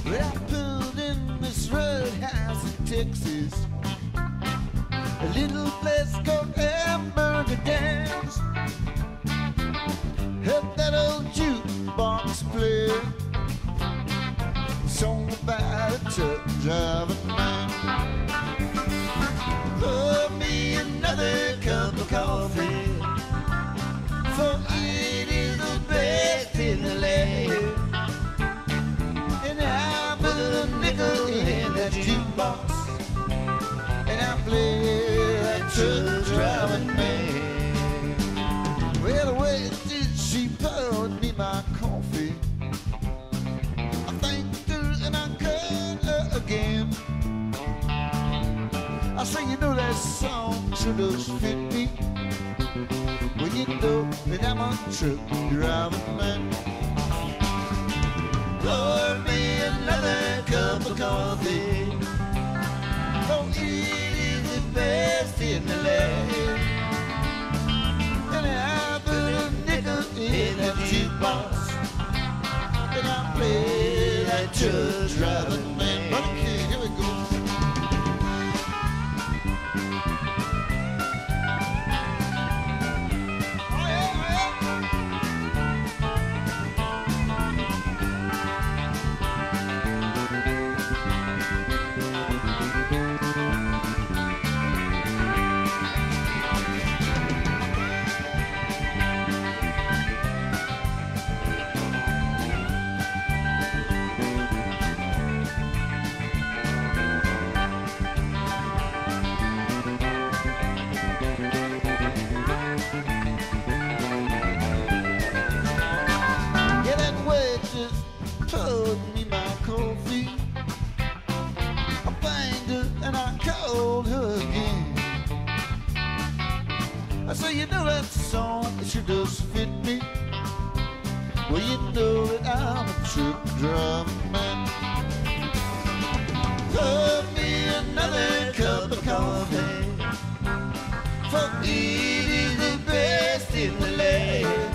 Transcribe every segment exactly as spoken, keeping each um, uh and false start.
Well, I pulled in this roadhouse in Texas, a little place called Hamburger Dance. Heard that old jukebox play, song about a truck driving man. Pour me another cup of coffee, for it is the best in the land. And I put a nickel in that jukebox, and I play that truck driving man. Well, the way did she poured me my coffee, I thanked her and I called her again. I say, you know that song sure does fit me. Well, you know that I'm a truck driving man. Pour me another cup of coffee, for it is the best in the land. And I put a nickel in that jukebox, and I play that truck driving man. But okay, here we go. Poured me my coffee, I banged her and I called her again. I say, you know that song, it sure does fit me. Well, you know that I'm a truck driving man. Pour me another cup of coffee, for it is the best in the land.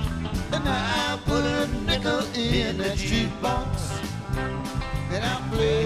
And I put a nickel in that jukebox, and I play